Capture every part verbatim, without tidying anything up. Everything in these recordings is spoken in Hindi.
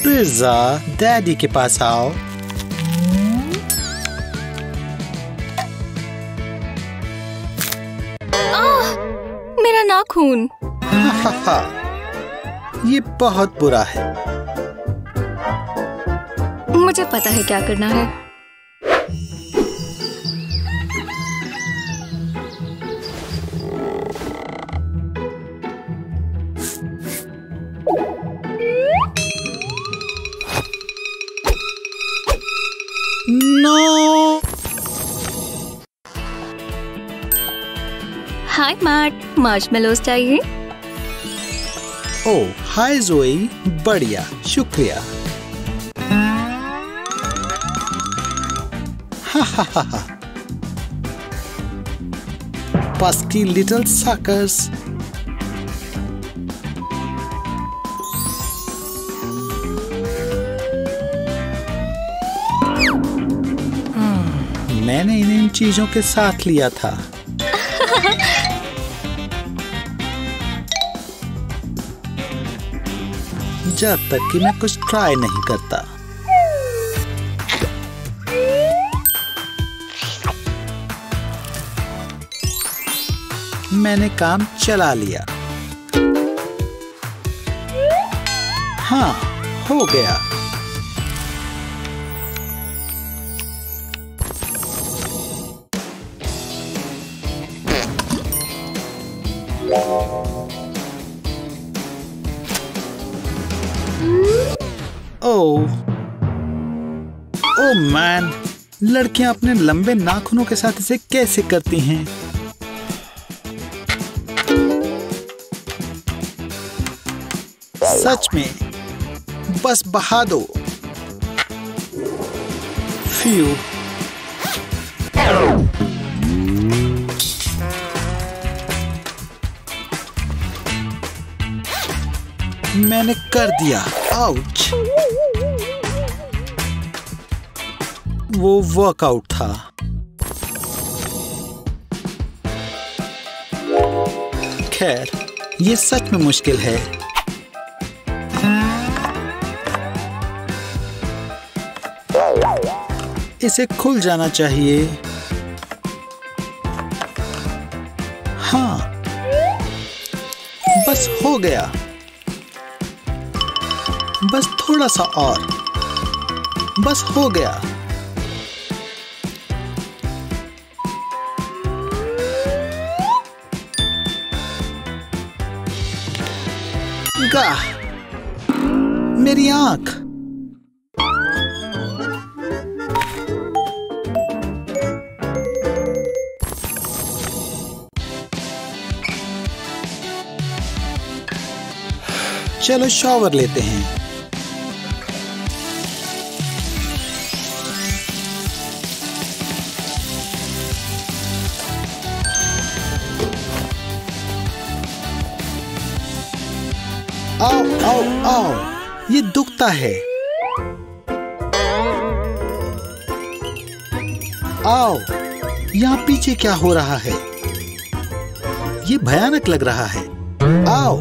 पिज्जा, डैडी के पास आओ। आह, मेरा नाखून। ये बहुत बुरा है। मुझे पता है क्या करना है। नो। हाय मैट, मार्शमेलोस चाहिए? ओह हाय ज़ोई, बढ़िया, शुक्रिया। हा हा हा हा। Pesky little suckers. मैंने इन्हें इन चीजों के साथ लिया था। जब तक कि मैं कुछ ट्राई नहीं करता। मैंने काम चला लिया। हाँ, हो गया। ओह, ओह मैन, लड़कियां अपने लंबे नाखूनों के साथ इसे कैसे करती हैं? सच में, बस बहा दो। फ्यू। मैंने कर दिया। आउच। वो वर्कआउट था। खैर, ये सच में मुश्किल है। इसे खुल जाना चाहिए। हाँ, बस हो गया। बस थोड़ा सा और। बस हो गया। गाह, मेरी आंख। चलो शॉवर लेते हैं। आओ आओ आओ, ये दुखता है। आओ, यहाँ पीछे क्या हो रहा है? ये भयानक लग रहा है। आओ।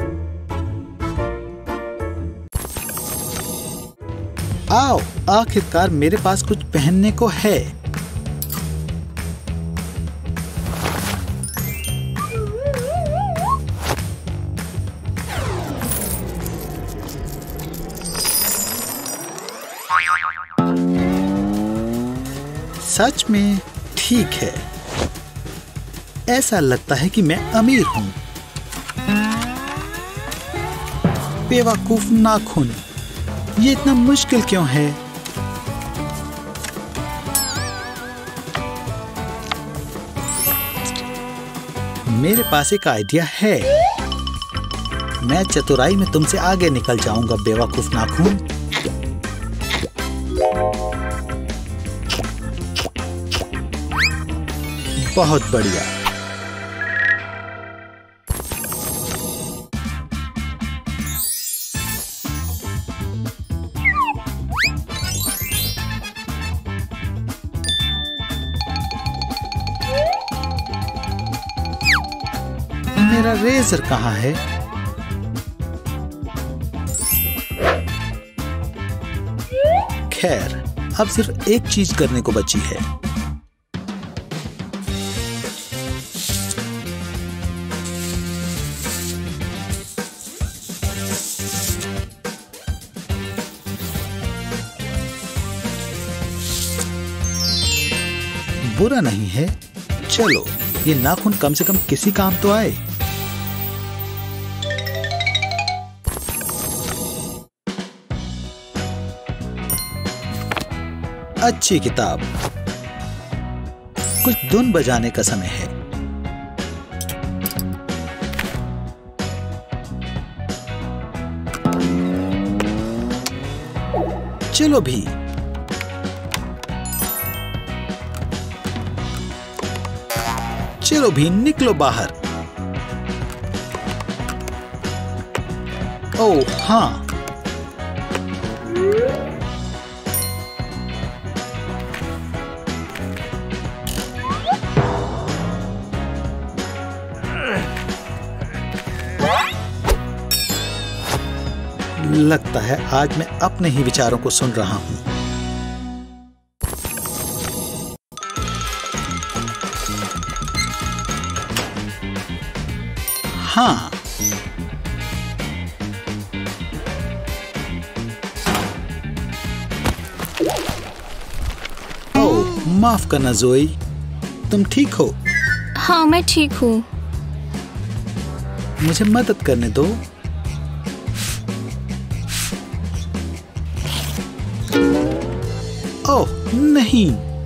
आओ, आखिरकार मेरे पास कुछ पहनने को है। सच में ठीक है। ऐसा लगता है कि मैं अमीर हूं। बेवकूफ नाखून, ये इतना मुश्किल क्यों है? मेरे पास एक आइडिया है। मैं चतुराई में तुमसे आगे निकल जाऊंगा, बेवकूफ नाखून। बहुत बढ़िया। मेरा रेजर कहाँ है? खैर, अब सिर्फ एक चीज करने को बची है। बुरा नहीं है, चलो ये नाखून कम से कम किसी काम तो आए। अच्छी किताब। कुछ धुन बजाने का समय है। चलो भी। चलो भी निकलो बाहर। ओह हाँ, लगता है आज मैं अपने ही विचारों को सुन रहा हूं। हाँ, ओह माफ करना जोई, तुम ठीक हो? हाँ मैं ठीक हूँ। मुझे मदद करने दो। ओह नहीं,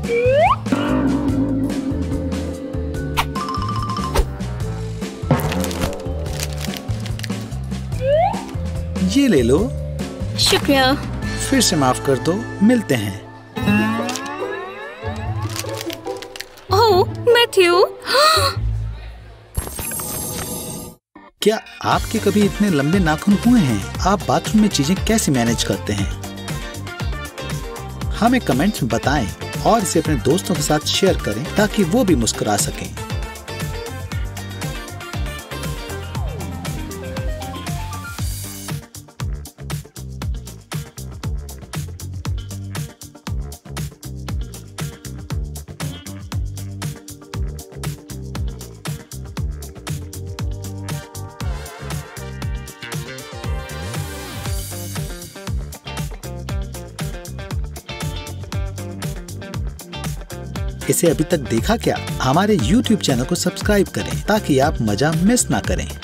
ये ले लो। शुक्रिया। फिर से माफ कर दो, मिलते हैं। ओह मैथ्यू, क्या आपके कभी इतने लंबे नाखून हुए हैं? आप बाथरूम में चीजें कैसे मैनेज करते हैं? हमें कमेंट्स में बताएं और इसे अपने दोस्तों के साथ शेयर करें ताकि वो भी मुस्कुरा सकें। इसे अभी तक देखा क्या? हमारे यूट्यूब चैनल को सब्सक्राइब करें ताकि आप मजा मिस ना करें।